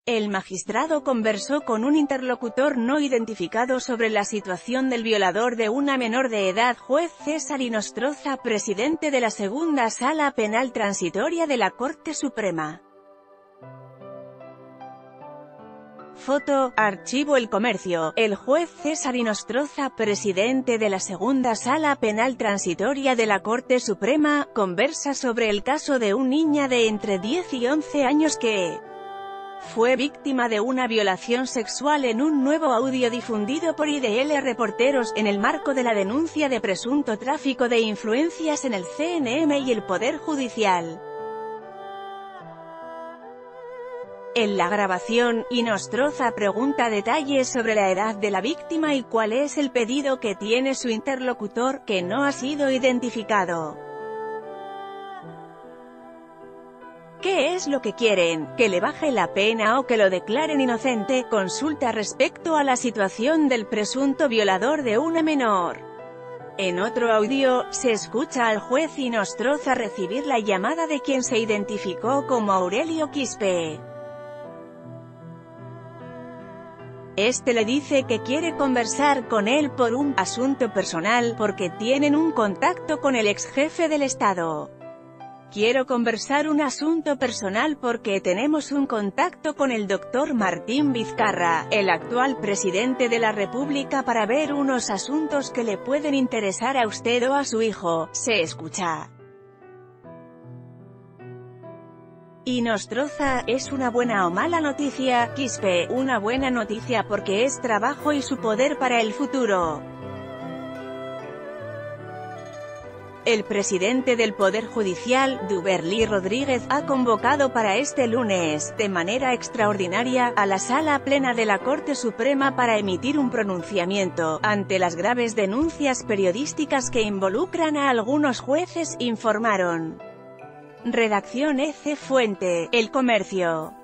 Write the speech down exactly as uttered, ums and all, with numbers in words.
El magistrado conversó con un interlocutor no identificado sobre la situación del violador de una menor de edad. Juez César Inostroza, presidente de la Segunda Sala Penal Transitoria de la Corte Suprema. Foto, archivo El Comercio. El juez César Inostroza, presidente de la Segunda Sala Penal Transitoria de la Corte Suprema, conversa sobre el caso de una niña de entre diez y once años que fue víctima de una violación sexual en un nuevo audio difundido por I D L Reporteros, en el marco de la denuncia de presunto tráfico de influencias en el C N M y el Poder Judicial. En la grabación, Inostroza pregunta detalles sobre la edad de la víctima y cuál es el pedido que tiene su interlocutor, que no ha sido identificado. ¿Qué es lo que quieren? ¿Que le baje la pena o que lo declaren inocente? Consulta respecto a la situación del presunto violador de una menor. En otro audio, se escucha al juez Inostroza recibir la llamada de quien se identificó como Aurelio Quispe. Este le dice que quiere conversar con él por un asunto personal, porque tienen un contacto con el ex jefe del Estado. Quiero conversar un asunto personal porque tenemos un contacto con el doctor Martín Vizcarra, el actual presidente de la República, para ver unos asuntos que le pueden interesar a usted o a su hijo. Se escucha. Inostroza, ¿es una buena o mala noticia? Quispe, una buena noticia porque es trabajo y su poder para el futuro. El presidente del Poder Judicial, Duberly Rodríguez, ha convocado para este lunes, de manera extraordinaria, a la Sala Plena de la Corte Suprema para emitir un pronunciamiento, ante las graves denuncias periodísticas que involucran a algunos jueces, informaron. Redacción E C Fuente, El Comercio.